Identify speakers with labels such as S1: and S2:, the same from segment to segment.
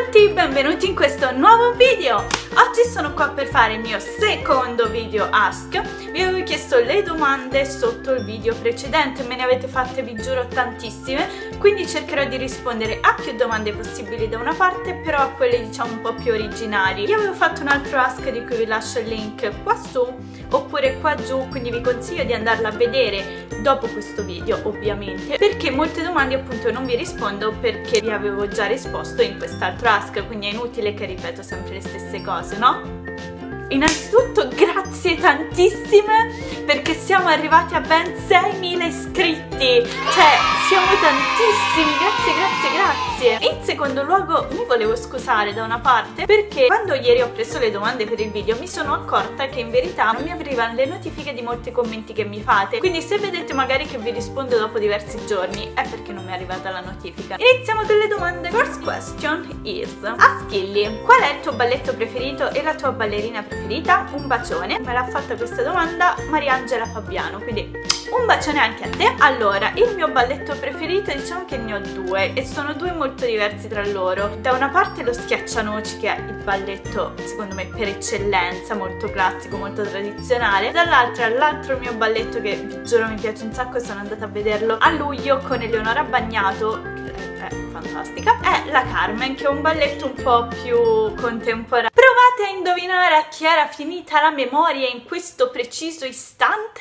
S1: tutti, benvenuti in questo nuovo video. Oggi sono qua per fare il mio secondo video Ask. Vi avevo chiesto le domande sotto il video precedente, me ne avete fatte, vi giuro, tantissime, quindi cercherò di rispondere a più domande possibili da una parte, però a quelle diciamo un po' più originali. Io avevo fatto un altro Ask di cui vi lascio il link qua su oppure qua giù, quindi vi consiglio di andarla a vedere dopo questo video, ovviamente, perché molte domande appunto non vi rispondo perché vi avevo già risposto in quest'altro Ask, quindi è inutile che ripeto sempre le stesse cose, no? Innanzitutto grazie tantissime perché siamo arrivati a ben 6.000 iscritti, cioè siamo tantissimi, grazie. In secondo luogo mi volevo scusare da una parte perché quando ieri ho preso le domande per il video mi sono accorta che in verità non mi arrivano le notifiche di molti commenti che mi fate, quindi se vedete magari che vi rispondo dopo diversi giorni è perché non mi è arrivata la notifica. Iniziamo con le domande. First question is: Aschilli, qual è il tuo balletto preferito e la tua ballerina preferita? Un bacione. Me l'ha fatta questa domanda Mariangela Fabiano, quindi un bacione anche a te. Allora, il mio balletto preferito diciamo che ne ho due e sono due molto diversi tra loro. Da una parte lo Schiaccianoci, che è il balletto secondo me per eccellenza, molto classico, molto tradizionale. Dall'altra, l'altro mio balletto che vi giuro mi piace un sacco, sono andata a vederlo a luglio con Eleonora Bagnato, è fantastica, è la Carmen, che è un balletto un po' più contemporaneo. Provate a indovinare a chi era finita la memoria in questo preciso istante?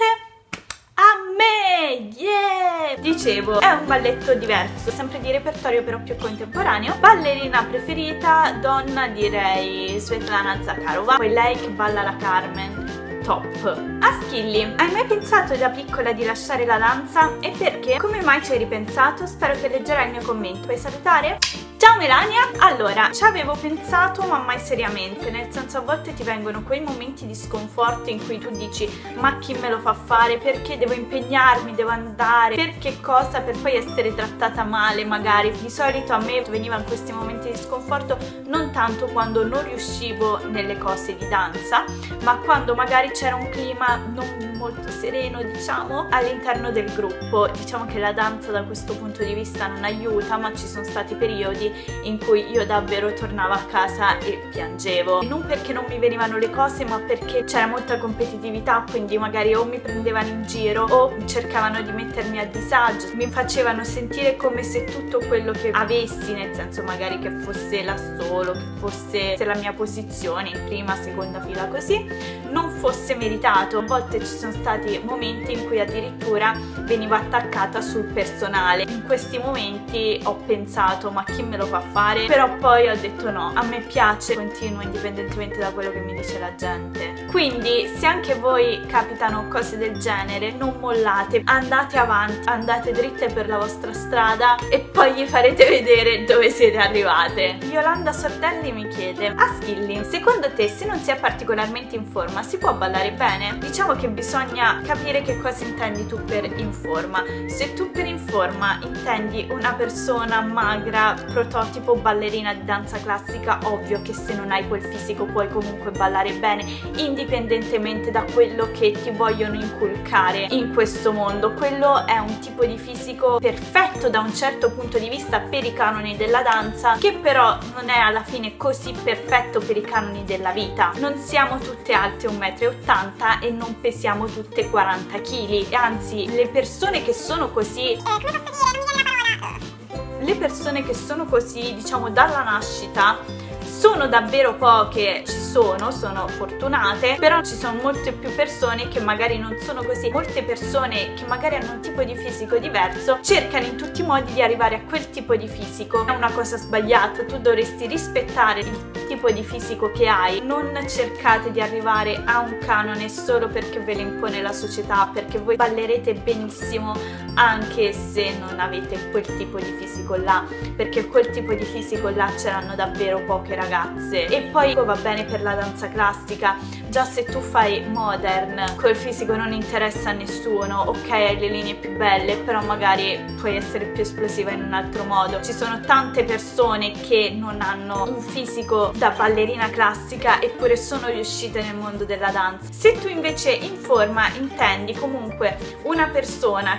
S1: A me! Yeah! Dicevo, è un balletto diverso, sempre di repertorio però più contemporaneo. Ballerina preferita, donna, direi Svetlana Zakharova, poi lei che balla la Carmen, top. Aschilli, hai mai pensato da piccola di lasciare la danza? E perché? Come mai ci hai ripensato? Spero che leggerai il mio commento. Puoi salutare? Ciao Melania! Allora, ci avevo pensato ma mai seriamente, nel senso a volte ti vengono quei momenti di sconforto in cui tu dici ma chi me lo fa fare, perché devo impegnarmi, devo andare, per che cosa, per poi essere trattata male magari. Di solito a me venivano questi momenti di sconforto non tanto quando non riuscivo nelle cose di danza, ma quando magari c'era un clima non molto sereno diciamo all'interno del gruppo. Diciamo che la danza da questo punto di vista non aiuta, ma ci sono stati periodi in cui io davvero tornavo a casa e piangevo, non perché non mi venivano le cose ma perché c'era molta competitività, quindi magari o mi prendevano in giro o cercavano di mettermi a disagio, mi facevano sentire come se tutto quello che avessi, nel senso magari che fosse l'assolo, che fosse la mia posizione in prima, seconda fila così, non fosse meritato. A volte ci sono stati momenti in cui addirittura venivo attaccata sul personale. In questi momenti ho pensato ma chi me lo fa fare, però poi ho detto no, a me piace, continuo indipendentemente da quello che mi dice la gente. Quindi se anche voi capitano cose del genere non mollate, andate avanti, andate dritte per la vostra strada e poi gli farete vedere dove siete arrivate. Yolanda Sordelli mi chiede: Aschilli, secondo te se non si è particolarmente in forma si può ballare bene? Diciamo che bisogna capire che cosa intendi tu per in forma. Se tu per in forma intendi una persona magra, prototipo ballerina di danza classica, ovvio che se non hai quel fisico puoi comunque ballare bene, indipendentemente da quello che ti vogliono inculcare in questo mondo. Quello è un tipo di fisico perfetto da un certo punto di vista per i canoni della danza, che però non è alla fine così perfetto per i canoni della vita. Non siamo tutte alte 1,80 m e non pesiamo tutte 40 kg, anzi le persone che sono così diciamo dalla nascita sono davvero poche. Ci sono fortunate, però ci sono molte più persone che magari non sono così. Molte persone che magari hanno un tipo di fisico diverso cercano in tutti i modi di arrivare a quel tipo di fisico. È una cosa sbagliata, tu dovresti rispettare il tipo di fisico che hai, non cercate di arrivare a un canone solo perché ve lo impone la società, perché voi ballerete benissimo anche se non avete quel tipo di fisico là, perché quel tipo di fisico là ce l'hanno davvero poche ragazze. E poi va bene per la danza classica, già se tu fai modern col fisico non interessa a nessuno, ok, hai le linee più belle, però magari puoi essere più esplosiva in un altro modo. Ci sono tante persone che non hanno un fisico da ballerina classica eppure sono riuscite nel mondo della danza. Se tu invece in forma intendi comunque una persona che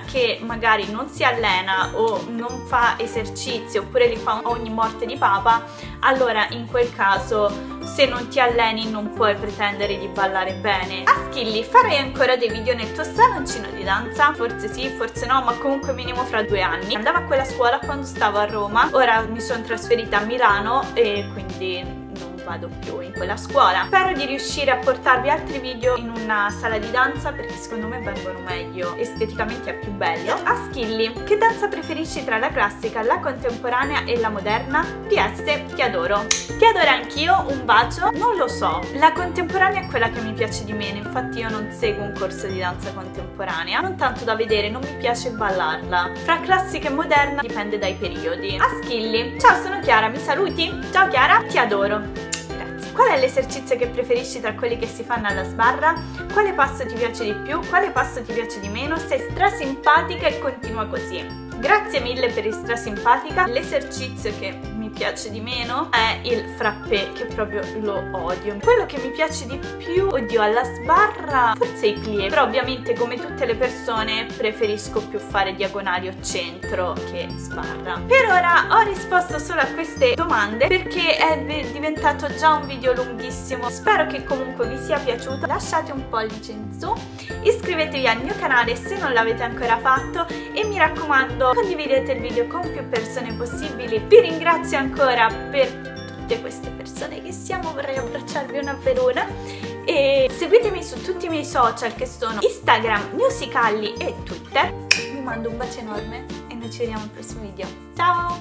S1: magari non si allena o non fa esercizi oppure li fa ogni morte di papa, allora in quel caso se non ti alleni non puoi pretendere di ballare bene. Aschilli, farai ancora dei video nel tuo saloncino di danza? Forse sì, forse no, ma comunque minimo fra 2 anni. Andavo a quella scuola quando stavo a Roma, ora mi sono trasferita a Milano e quindi non vado più in quella scuola. Spero di riuscire a portarvi altri video in una sala di danza perché secondo me vengono meglio, esteticamente è più bello. Aschilli, che danza preferisci tra la classica, la contemporanea e la moderna? PS, ti adoro. Ti adoro anch'io, un bacio. Non lo so, la contemporanea è quella che mi piace di meno, infatti io non seguo un corso di danza contemporanea, non tanto da vedere, non mi piace ballarla. Fra classica e moderna dipende dai periodi. Aschilli, ciao, sono Chiara, mi saluti? Ciao Chiara, ti adoro. Qual è l'esercizio che preferisci tra quelli che si fanno alla sbarra? Quale passo ti piace di più? Quale passo ti piace di meno? Sei strasimpatica e continua così. Grazie mille per il strasimpatica. L'esercizio che mi piace di meno è il frappé, che proprio lo odio. Quello che mi piace di più, oddio, alla sbarra forse i plie, però ovviamente come tutte le persone preferisco più fare diagonali o centro che sbarra. Per ora ho risposto solo a queste domande perché è diventato già un video lunghissimo. Spero che comunque vi sia piaciuto. Lasciate un pollice in su, iscrivetevi al mio canale se non l'avete ancora fatto e mi raccomando condividete il video con più persone possibili. Vi ringrazio ancora per tutte queste persone che siamo, vorrei abbracciarvi una per una e seguitemi su tutti i miei social che sono Instagram, Musicali e Twitter. Vi mando un bacio enorme e noi ci vediamo al prossimo video. Ciao!